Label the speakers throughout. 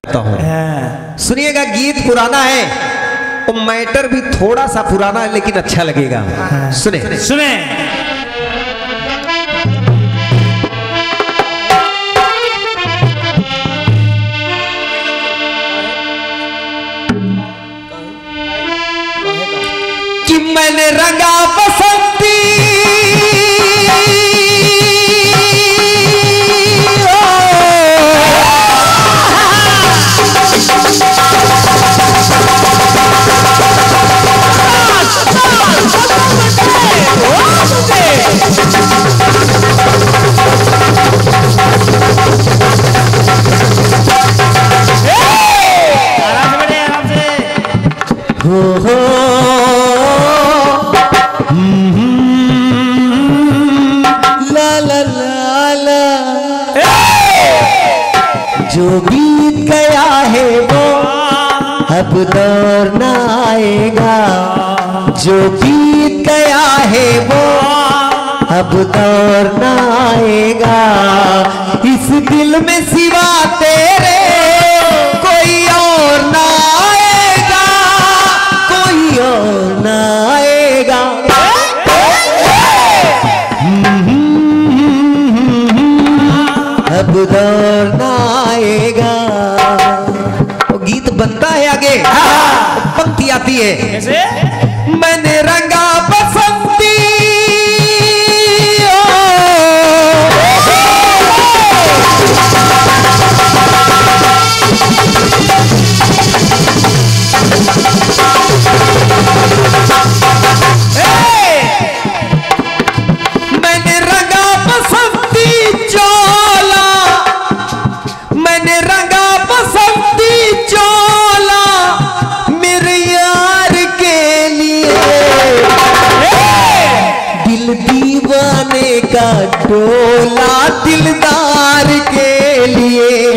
Speaker 1: हूँ। सुनिएगा, गीत पुराना है और मैटर भी थोड़ा सा पुराना है, लेकिन अच्छा लगेगा। सुने
Speaker 2: सुने।
Speaker 1: कि मैंने रंगा बसंती जो बीत गया है वो अब दौर न आएगा, जो बीत गया है वो अब दौर न आएगा। इस दिल में सिवा तेरे कोई और न आएगा, कोई और न आएगा। अब दौर न आएगा। वो गीत बनता है आगे, पंक्ति आती है
Speaker 2: कैसे?
Speaker 1: मैंने रंगा बसंती मैंने रंगा बसंती चोला, मैंने रंगा बसंती चोला मेरे यार के लिए। दिल दीवाने का डोला दिलदार के लिए,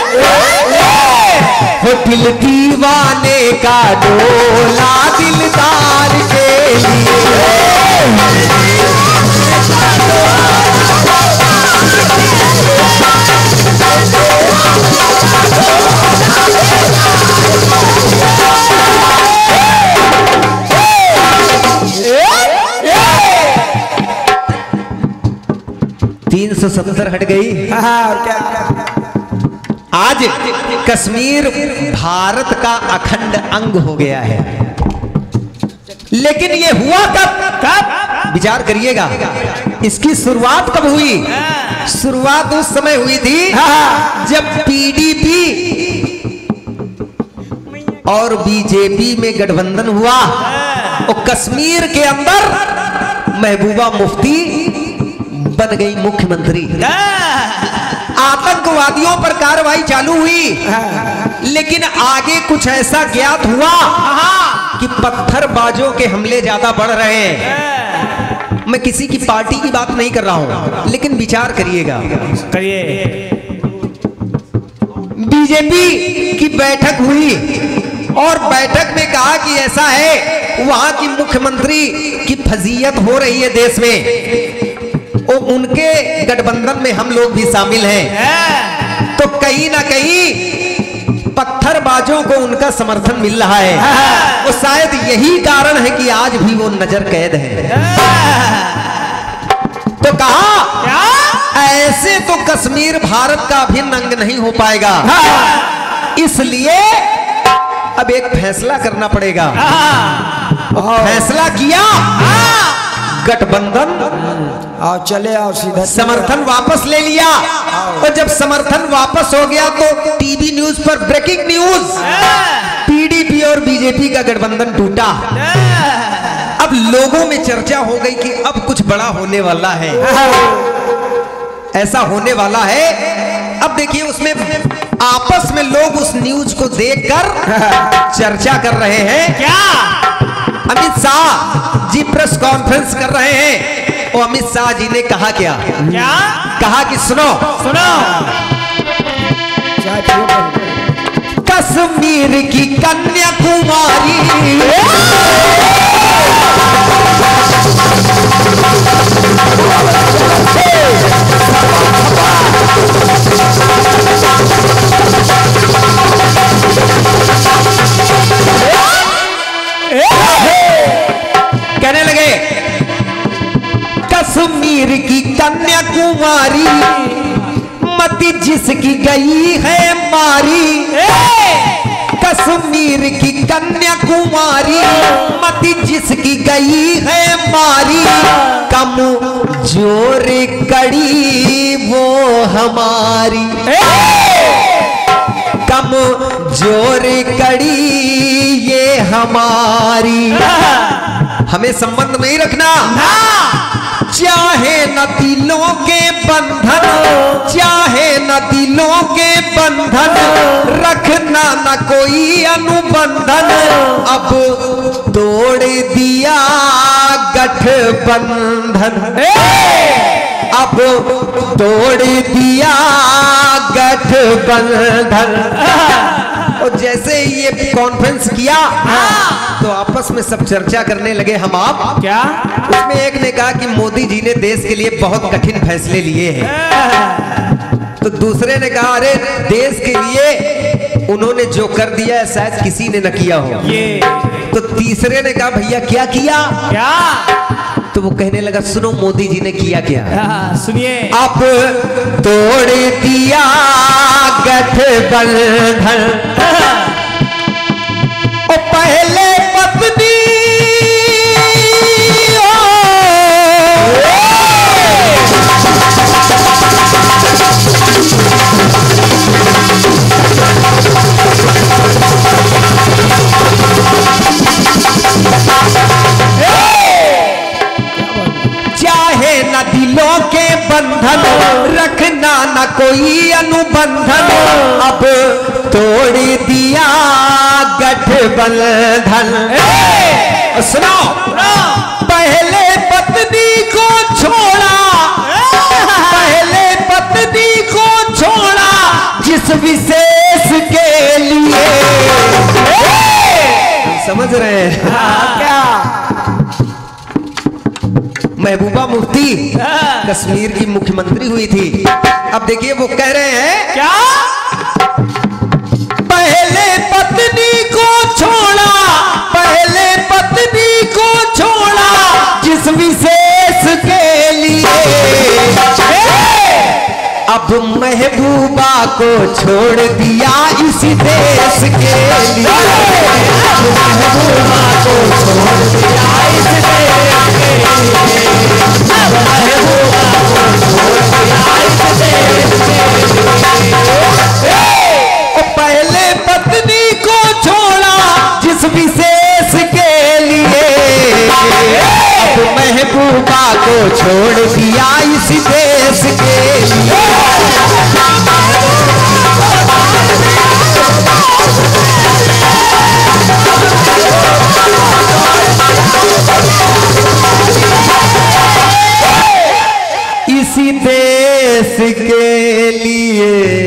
Speaker 1: हो दिल दीवाने का डोला दिलदार के लिए। तीन 370 हट गई। आज कश्मीर भारत का अखंड अंग हो गया है, लेकिन ये हुआ कब? विचार करिएगा, इसकी शुरुआत कब हुई? शुरुआत उस समय हुई थी जब पीडीपी और बीजेपी में गठबंधन हुआ और कश्मीर के अंदर महबूबा मुफ्ती बन गई मुख्यमंत्री। आतंकवादियों पर कार्रवाई चालू हुई, लेकिन आगे कुछ ऐसा ज्ञात हुआ कि पत्थरबाजों के हमले ज्यादा बढ़ रहे हैं। मैं किसी की पार्टी की बात नहीं कर रहा हूं, लेकिन विचार करिएगा।
Speaker 2: करिए।
Speaker 1: बीजेपी की बैठक हुई और बैठक में कहा कि ऐसा है, वहां की मुख्यमंत्री की फजीयत हो रही है देश में, और उनके गठबंधन में हम लोग भी शामिल हैं, तो कहीं ना कहीं पत्थरबाजों को उनका समर्थन मिल रहा है। और शायद यही कारण है कि आज भी वो नजर कैद है। तो कहा ऐसे तो कश्मीर भारत का अभिन्न अंग नहीं हो पाएगा, इसलिए अब एक फैसला करना पड़ेगा। फैसला किया, गठबंधन
Speaker 3: आओ चले आओ सीधा
Speaker 1: समर्थन वापस ले लिया। और जब समर्थन वापस हो गया तो टीवी न्यूज पर ब्रेकिंग न्यूज, पीडीपी और बीजेपी का गठबंधन टूटा। अब लोगों में चर्चा हो गई कि अब कुछ बड़ा होने वाला है, ऐसा होने वाला है। अब देखिए, उसमें आपस में लोग उस न्यूज को देखकर चर्चा कर रहे हैं।
Speaker 2: क्या?
Speaker 1: अमित शाह जी प्रेस कॉन्फ्रेंस कर रहे हैं और अमित शाह जी ने कहा क्या? कहा कि सुनो कश्मीर की कन्याकुमारी कन्याकुमारी, मती जिसकी गई है मारी। कश्मीर की कन्याकुमारी, मती जिसकी गई है मारी। कम जोर कड़ी वो हमारी, कम जोर कड़ी ये हमारी। हमें संबंध नहीं रखना, चाहे न दिलों के बंधन, चाहे न दिलों के बंधन, रखना न कोई अनुबंधन। अब तोड़ दिया गठबंधन, अब तोड़ दिया गठबंधन। और जैसे ये कॉन्फ्रेंस किया तो आपस में सब चर्चा करने लगे हम आप।
Speaker 2: क्या?
Speaker 1: उसमें एक ने कहा कि मोदी जी ने देश के लिए बहुत कठिन फैसले लिए हैं। तो दूसरे ने कहा अरे देश के लिए उन्होंने जो कर दिया है शायद किसी ने न किया हो। तो तीसरे ने कहा भैया क्या किया?
Speaker 2: क्या?
Speaker 1: तो वो कहने लगा सुनो मोदी जी ने किया क्या?
Speaker 2: सुनिए।
Speaker 1: अब तोड़ दिया गठबंधन। ओ पहले पत्नी चाहे न दिलों के बंधन, रखना न कोई अनुबंधन। अब तोड़ दिया गठबंधन। सुनो, पहले पत्नी को छोड़ा, पहले पत्नी को छोड़ा जिस विशेष के लिए। समझ रहे हैं क्या? महबूबा मुफ्ती कश्मीर की मुख्यमंत्री हुई थी। अब देखिए वो कह रहे हैं
Speaker 2: क्या?
Speaker 1: पहले पत्नी को छोड़ा, पहले पत्नी को छोड़ा जिस विशेष के लिए। अब महबूबा को छोड़ दिया इस देश के लिए। महबूबा को छोड़ दिया इस देश के लिए। महबूबा को छोड़ दिया इस देश के लिए। पहले पत्नी को छोड़ा जिस विशेष के लिए। अब महबूबा को छोड़ दिया इस देश के लिए। इसी देश के लिए।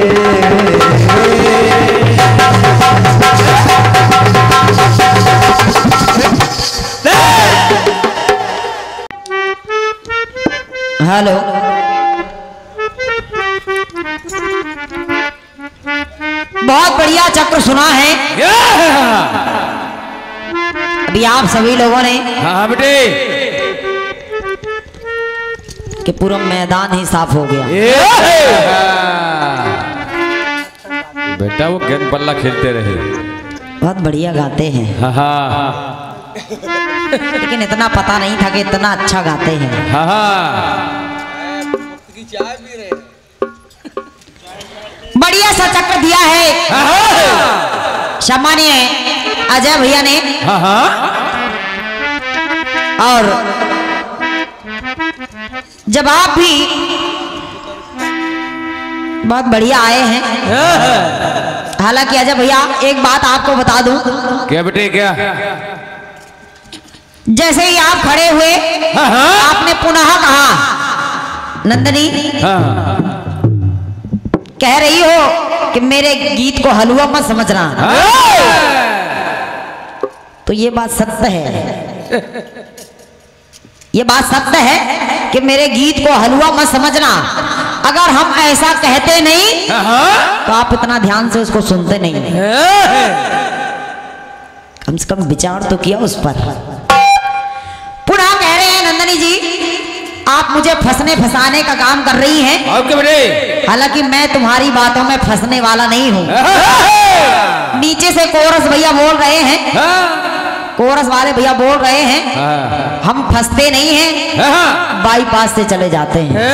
Speaker 3: हेलो, बहुत बढ़िया चक्र सुना है अभी आप सभी लोगों ने।
Speaker 2: हाँ बेटे,
Speaker 3: कि पूरा मैदान ही साफ हो गया।
Speaker 2: बेटा वो गेंद बल्ला खेलते रहे।
Speaker 3: बहुत बढ़िया गाते हैं।
Speaker 2: हाँ
Speaker 3: लेकिन इतना पता नहीं था कि इतना अच्छा गाते हैं।
Speaker 2: हाँ।
Speaker 3: बढ़िया सा चक्र दिया है सम्मानीय अजय भैया ने। और जब आप भी बहुत बढ़िया आए हैं। हालांकि अजय भैया एक बात आपको बता दूं।
Speaker 2: क्या बेटे? क्या?
Speaker 3: जैसे ही आप खड़े हुए आपने पुनः कहा नंदनी कह रही हो कि मेरे गीत को हलवा मत समझना। तो ये बात सत्य है, ये बात सत्य है कि मेरे गीत को हलवा मत समझना। अगर हम ऐसा कहते नहीं तो आप इतना ध्यान से उसको सुनते नहीं। कम से कम विचार तो किया उस पर। पुनः कह रहे हैं नंदनी जी आप मुझे फंसने फंसाने का काम कर रही हैं।
Speaker 2: और क्या बेटे?
Speaker 3: हालांकि मैं तुम्हारी बातों में फंसने वाला नहीं हूँ। नीचे से कोरस भैया बोल रहे हैं, कोरस वाले भैया बोल रहे हैं, हम फंसते नहीं हैं, बाईपास से चले जाते हैं।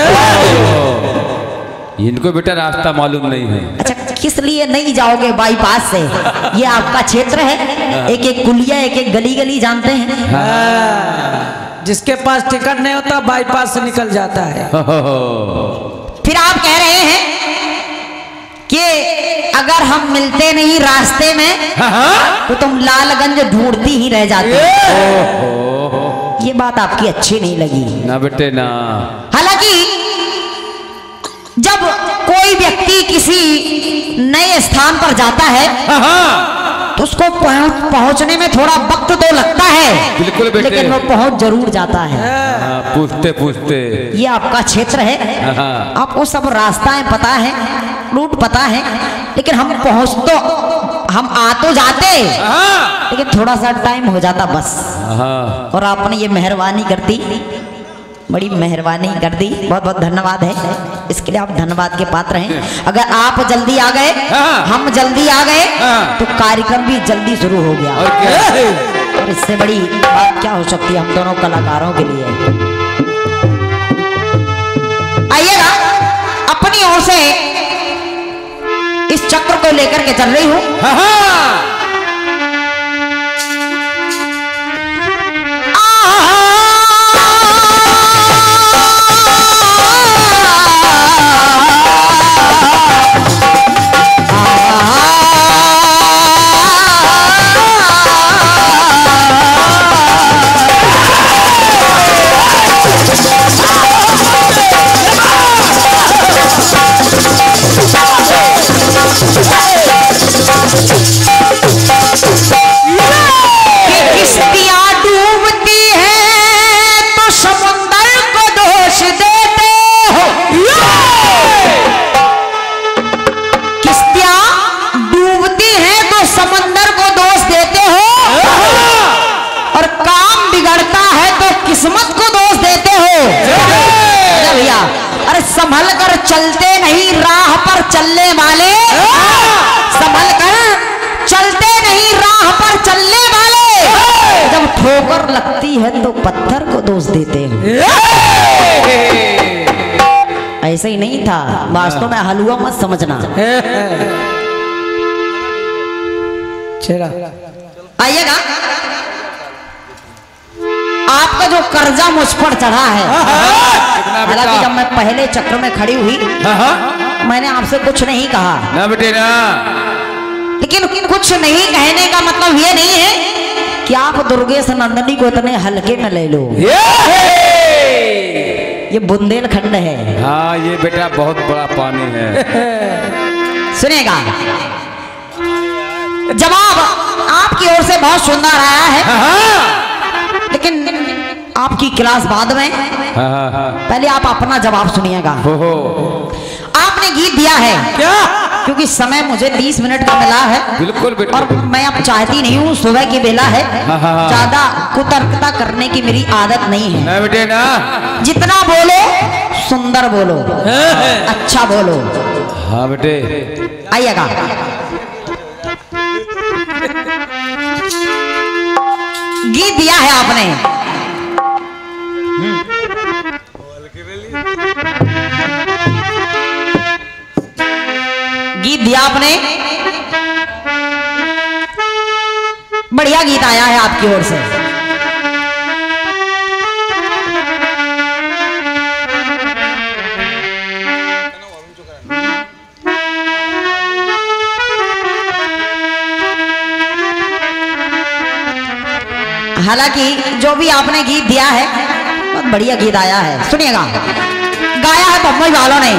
Speaker 2: इनको बेटा रास्ता मालूम नहीं है।
Speaker 3: अच्छा, किस लिए नहीं जाओगे बाईपास से? ये आपका क्षेत्र है, एक एक कुलिया एक एक गली गली जानते हैं।
Speaker 4: जिसके पास टिकट नहीं होता बाईपास से निकल जाता है।
Speaker 3: फिर आप कह रहे हैं कि अगर हम मिलते नहीं रास्ते में तो तुम लालगंज ढूंढती ही रह जाती। ये बात आपकी अच्छी नहीं लगी
Speaker 2: ना बेटे ना।
Speaker 3: हालांकि जब कोई व्यक्ति किसी नए स्थान पर जाता है तो उसको पहुंचने में थोड़ा वक्त तो लगता है,
Speaker 2: बिल्कुल बेटे।
Speaker 3: लेकिन वो पहुंच जरूर जाता है।
Speaker 2: पूछते पूछते। ये
Speaker 3: आपका क्षेत्र है, आपको सब रास्ताएं पता है, रूट पता है, लेकिन हम आ तो जाते, लेकिन थोड़ा सा टाइम हो जाता बस। और आपने ये मेहरबानी कर दी, बड़ी मेहरबानी कर दी, बहुत बहुत धन्यवाद है। इसके लिए आप धन्यवाद के पात्र हैं। अगर आप जल्दी आ गए, हम जल्दी आ गए, तो कार्यक्रम भी जल्दी शुरू हो गया। और इससे बड़ी बात क्या हो सकती है हम दोनों कलाकारों के लिए। आइएगा, अपनी ओर से इस चक्र को लेकर के चल रही हूं। किस्मत को दोष देते हो भैया। अरे संभल कर चलते नहीं राह पर चलने वाले, संभल कर चलते नहीं राह पर चलने वाले, जब ठोकर लगती है तो पत्थर को दोष देते हो। ऐसे ही नहीं था, वास्तव में हलवा मत समझना। आइएगा, आपका जो कर्जा मुझ पर चढ़ा है, हालांकि जब मैं पहले चक्र में खड़ी हुई मैंने आपसे कुछ नहीं कहा
Speaker 2: ना बेटे ना,
Speaker 3: लेकिन कुछ नहीं कहने का मतलब ये नहीं है कि आप दुर्गेश नंदनी को इतने हल्के में ले लो। ये बुंदेलखंड है।
Speaker 2: हाँ, ये बेटा बहुत बड़ा पानी है।
Speaker 3: सुनेगा, जवाब आपकी ओर से बहुत सुंदर आया है, लेकिन आपकी क्लास बाद में। पहले आप अपना जवाब सुनिएगा। आपने गीत दिया है क्या? क्योंकि समय मुझे 30 मिनट का मिला है।
Speaker 2: बिल्कुल बेटा।
Speaker 3: और मैं अब चाहती नहीं हूँ, सुबह की बेला है, ज्यादा कुतर्कता करने की मेरी आदत नहीं है।
Speaker 2: ना बेटे ना,
Speaker 3: जितना बोलो सुंदर बोलो, अच्छा बोलो।
Speaker 2: हाँ बेटे।
Speaker 3: आइएगा, गीत दिया है आपने, गीत दिया आपने, बढ़िया गीत आया है आपकी ओर से। हालांकि जो भी आपने गीत दिया है बहुत बढ़िया गीत आया है। सुनिएगा, गाया है बम्बई वालों ने।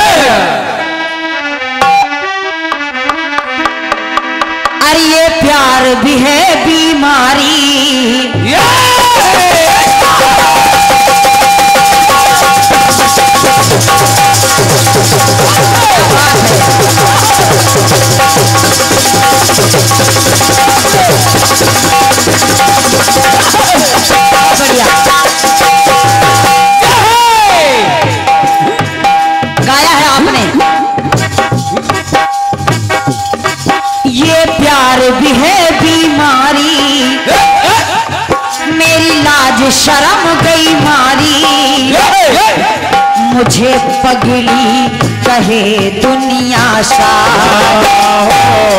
Speaker 3: अरे ये प्यार भी है बीमारी, बढ़िया। मुझे पगली कहे दुनिया शायर,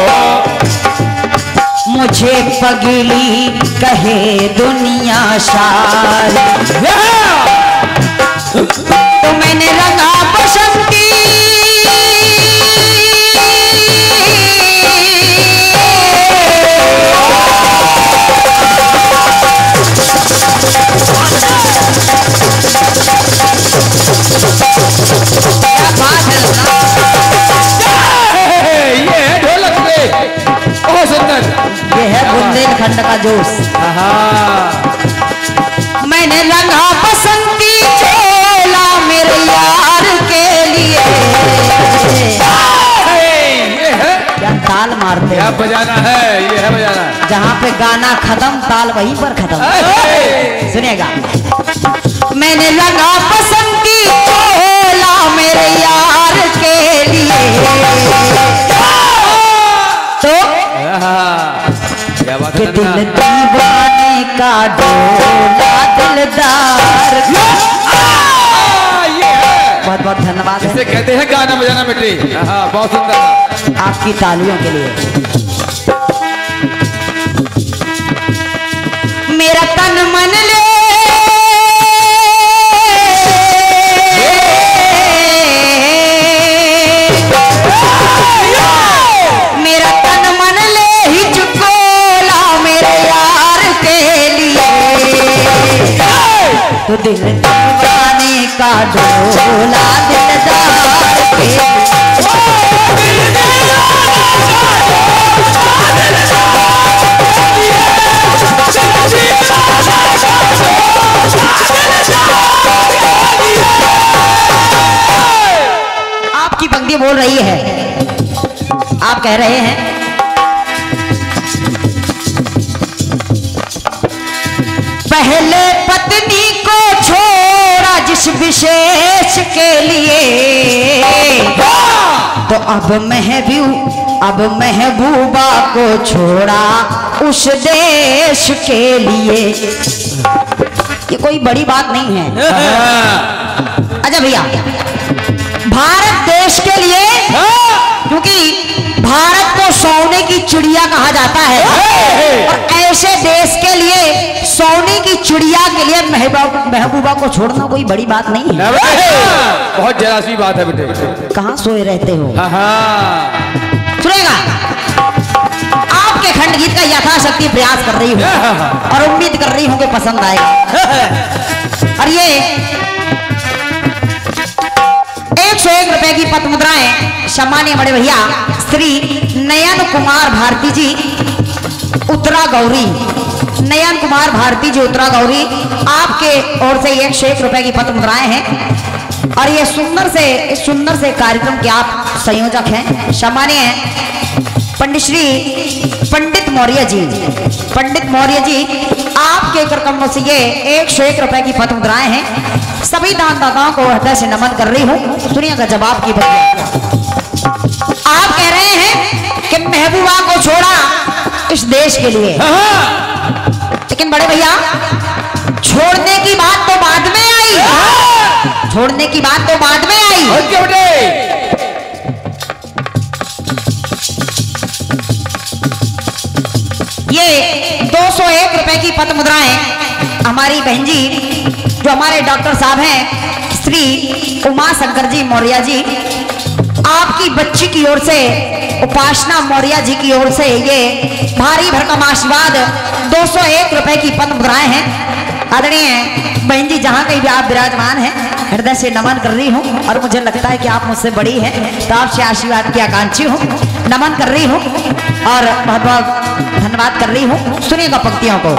Speaker 3: मुझे पगली कहे दुनिया शायर। तो मैंने रंगा बसंती
Speaker 2: ये है ढोलक पे, बहुत सुंदर।
Speaker 3: ये है बुंदेलखंड का जोश। मैंने रंगा बसंती चोला मेरे यार के लिए।
Speaker 2: ये है
Speaker 3: क्या ताल मारते
Speaker 2: क्या
Speaker 3: हैं,
Speaker 2: बजाना है, ये है बजाना।
Speaker 3: जहाँ पे गाना खत्म ताल वहीं पर खत्म। सुनिएगा, मैंने रंगा बसंती चोला मेरे यार के लिए। तो
Speaker 2: क्या बात
Speaker 3: कि
Speaker 2: है
Speaker 3: दिल दीवाने का डोला दिलदार।
Speaker 2: ये है,
Speaker 3: बहुत बहुत धन्यवाद
Speaker 2: इसे
Speaker 3: है
Speaker 2: कहते हैं गाना बजाना बेटे। बहुत सुंदर।
Speaker 3: आपकी तालियों के लिए। मेरा तन मन ले मेरा तन मन ले ही चुकोला मेरे यार के लिए। तो दिल दीवाने का डोला दिलदार के लिए। आपकी पंक्ति बोल रही है, आप कह रहे हैं पहले पत्नी को छोड़ा जिस विशेष के लिए, तो अब महबूबा को छोड़ा उस देश के लिए। ये कोई बड़ी बात नहीं है। अच्छा भैया, भारत देश के लिए, क्योंकि भारत को सोने की चिड़िया कहा जाता है, और ऐसे देश के लिए सोने की चिड़िया के लिए महबूबा को छोड़ना कोई बड़ी बात नहीं है।
Speaker 2: बहुत जरा सी बात है बेटे।
Speaker 3: कहाँ सोए रहते हो?
Speaker 2: सुनेगा,
Speaker 3: आपके खंड गीत का यथाशक्ति प्रयास कर रही हूँ और उम्मीद कर रही हूँ कि पसंद आएगा। और ये 101 रुपए की पत मुद्राएं सम्मानीय बड़े भैया श्री नयन कुमार भारती जी उत्तरा गौरी, नयन कुमार भारती जी उत्तरा गौरी, आपके ओर से 101 रुपए की पत मुद्राएं हैं। और ये सुंदर से कार्यक्रम के आप संयोजक हैं, सम्मानीय पंडित मौर्य जी, आपके कार्यक्रमों से ये 101 रुपए की पत मुद्राएं हैं। सभी दानदाताओं को हृदय से नमन कर रही हूँ। सुनिएगा जवाब की बात। आप कह रहे हैं कि महबूबा को छोड़ा इस देश के लिए, लेकिन बड़े भैया छोड़ने की बात तो बाद में आई, छोड़ने की बात तो बाद में आई। ये 201 रुपए की पत मुद्राएं हमारी बहन जी, जो हमारे डॉक्टर साहब हैं श्री उमा शंकर जी मौर्य जी, आपकी बच्ची की ओर से उपासना मौर्य जी की ओर से ये भारी भरकम आशीर्वाद 201 रुपए की पत मुद्राएं हैं। आदरणीय बहन जी, जहाँ कहीं भी आप विराजमान हैं, हृदय से नमन कर रही हूँ। और मुझे लगता है कि आप मुझसे बड़ी हैं, तो आपसे आशीर्वाद की आकांक्षी हूँ, नमन कर रही हूँ और बहुत बहुत धन्यवाद कर रही हूँ। सुनिएगा पंक्तियों को।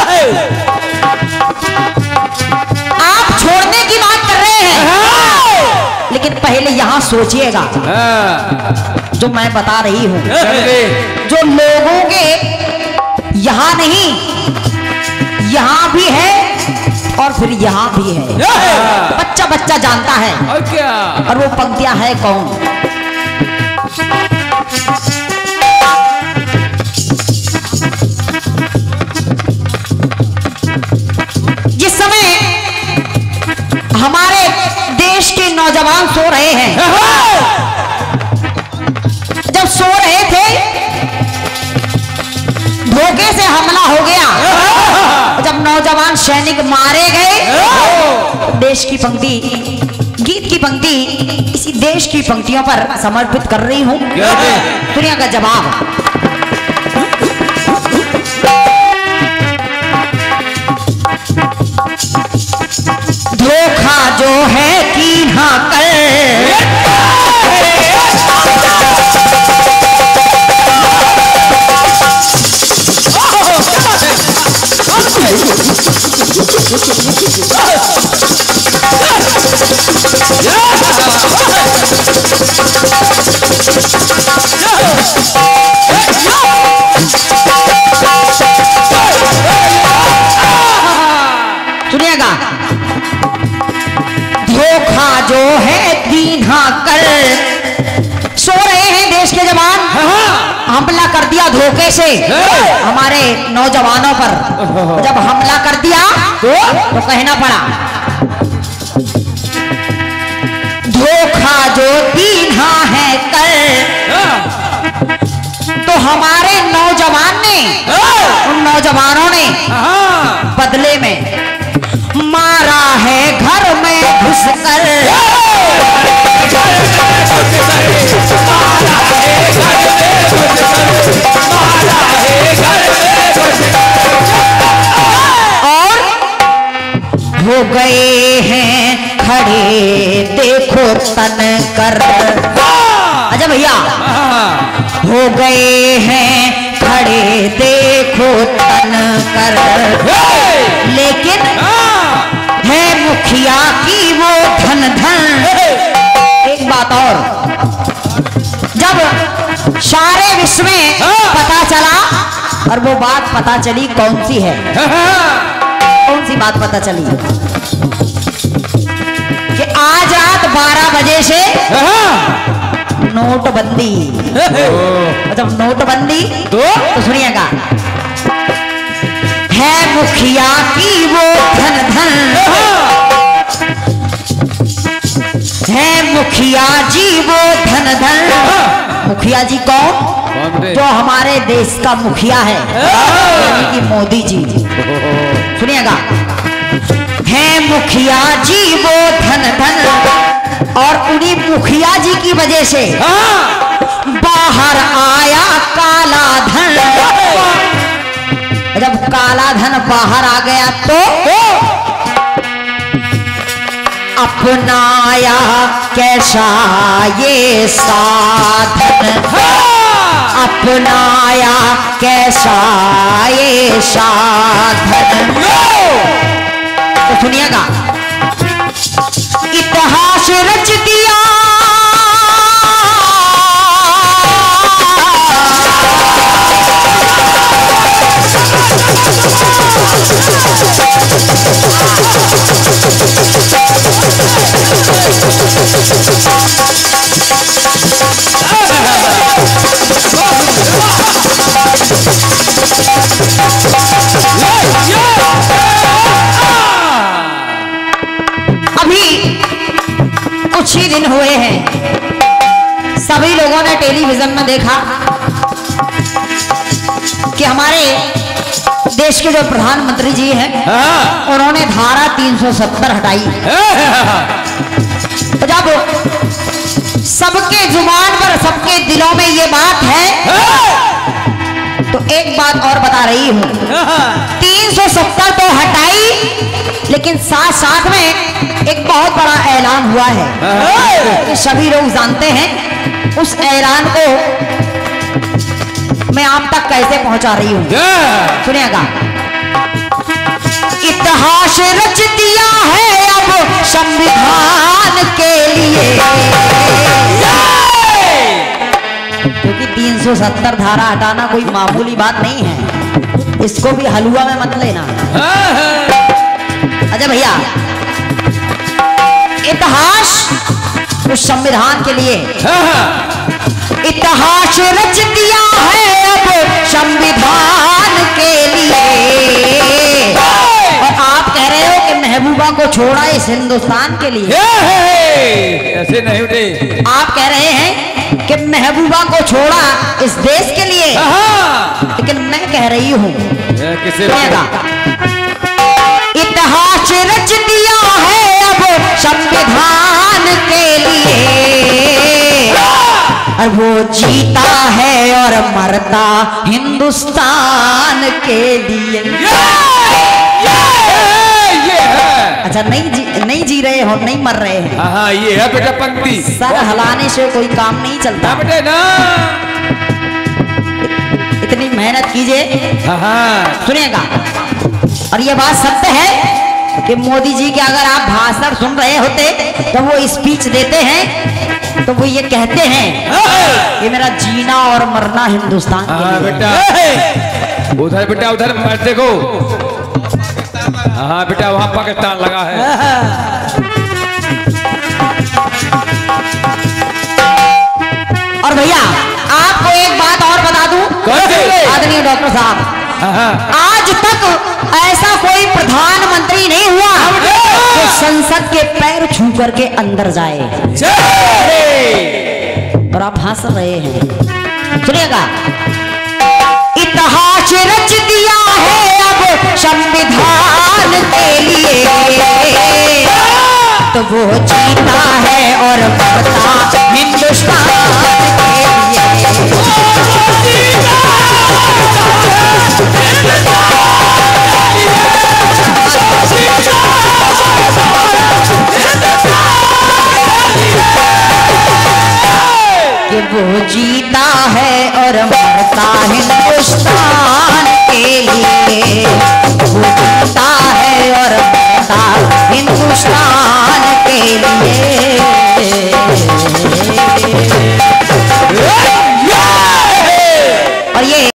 Speaker 3: आप छोड़ने की बात कर रहे हैं, लेकिन पहले यहाँ सोचिएगा जो मैं बता रही हूँ, जो लोगों के यहाँ नहीं, यहाँ भी है और फिर यहाँ भी है, बच्चा बच्चा जानता है।
Speaker 2: और क्या?
Speaker 3: और वो पंक्तियां है कौन? जिस समय हमारे देश के नौजवान नौजवान सो रहे हैं। जब सो रहे थे धोखे से हमला हो गया। जब नौजवान सैनिक मारे गए, देश की पंक्ति, गीत की पंक्ति इसी देश की पंक्तियों पर समर्पित कर रही हूं। दुनिया का जवाब। धोखा जो है कीन्हा कर, सुनिएगा। धोखा जो है कीन्हा कर, सो रहे हैं देश के जवान, हमला कर दिया धोखे से हमारे नौजवानों पर। जब हमला कर दिया तो कहना पड़ा, धोखा जो कीन्हा है कर। तो हमारे नौजवान ने, उन नौजवानों ने बदले में मारा है घर में घुसकर। और हो गए हैं खड़े देखो तन कर। अच्छा भैया, हो गए हैं खड़े देखो तन कर। लेकिन है मुखिया की वो धन धन। एक बात और, जब सारे विश्व में पता चला, और वो बात पता चली कौन सी है, कौन सी बात पता चली कि आज रात 12 बजे से नोटबंदी। मतलब नोटबंदी तो सुनिएगा, है मुखिया की वो धन धन, है मुखिया जी वो धन धन। मुखिया जी कौन? जो हमारे देश का मुखिया है, यानी कि मोदी जी। सुनिएगा, है मुखिया जी वो धन धन, और उन्हीं मुखिया जी की वजह से बाहर आया काला धन। जब काला धन बाहर आ गया तो अपनाया कैसा ये साधन, अपनाया कैसा ये साधन। तो सुनिएगा, इतिहास रच दिया अभी कुछ ही दिन हुए हैं, सभी लोगों ने टेलीविजन में देखा कि हमारे देश के जो प्रधानमंत्री जी हैं, उन्होंने धारा 370 हटाई। तो जब सबके जुबान पर, सबके दिलों में ये बात है, तो एक बात और बता रही हूं, 370 तो हटाई, लेकिन साथ साथ में एक बहुत बड़ा ऐलान हुआ है कि सभी लोग जानते हैं। उस ऐलान को मैं आप तक कैसे पहुंचा रही हूं, सुनिएगा। इतिहास रच दिया है अब संविधान के लिए, क्योंकि 370 धारा हटाना कोई मामूली बात नहीं है, इसको भी हलवा में मत लेना। अच्छा भैया, इतिहास उस संविधान के लिए, इतिहास रच दिया है अब संविधान के लिए। और आप कह रहे हो कि महबूब महबूबा को छोड़ा इस हिंदुस्तान के लिए।
Speaker 2: ऐसे नहीं उठे।
Speaker 3: आप कह रहे हैं कि महबूबा को छोड़ा इस देश के लिए, लेकिन मैं कह रही हूँ
Speaker 2: किसे
Speaker 3: इतिहास रच दिया है अब संविधान के लिए, और वो जीता है और मरता हिंदुस्तान के लिए। अच्छा नहीं जी रहे हो, नहीं मर रहे हैं।
Speaker 2: हाँ ये है बेटा पंक्ति।
Speaker 3: सर हिलाने से कोई काम नहीं चलता
Speaker 2: बेटे ना,
Speaker 3: इतनी मेहनत कीजिए।
Speaker 2: हाँ
Speaker 3: सुनिएगा, और ये बात सत्य है कि मोदी जी के अगर आप भाषण सुन रहे होते तो वो स्पीच देते हैं तो वो ये कहते हैं कि मेरा जीना और मरना हिंदुस्तान के लिए।
Speaker 2: बेटा उधर, बेटा उधर मत देखो। हाँ बेटा वहाँ पाकिस्तान लगा है।
Speaker 3: और भैया आपको एक बात और बता दूं आदरणीय डॉक्टर साहब, आज तक ऐसा कोई प्रधानमंत्री नहीं हुआ जो संसद के पैर छू करके अंदर जाए। और आप हंस रहे हैं, सुनिएगा, इतिहास रच दिया है अब संविधान के लिए, तो वो जीता है और मरता हिंदुस्तान के लिए। कि वो जीता है और मरता हिंदुस्तान के लिए, वो जीता है और मरता